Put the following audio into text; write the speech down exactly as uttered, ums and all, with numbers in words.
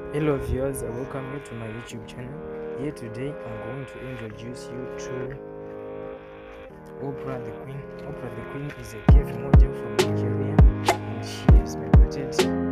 Hello viewers, I welcome you to my YouTube channel. Here today I'm going to introduce you to Oprah the Queen. Oprah the Queen is a cave model from Nigeria and she has migrated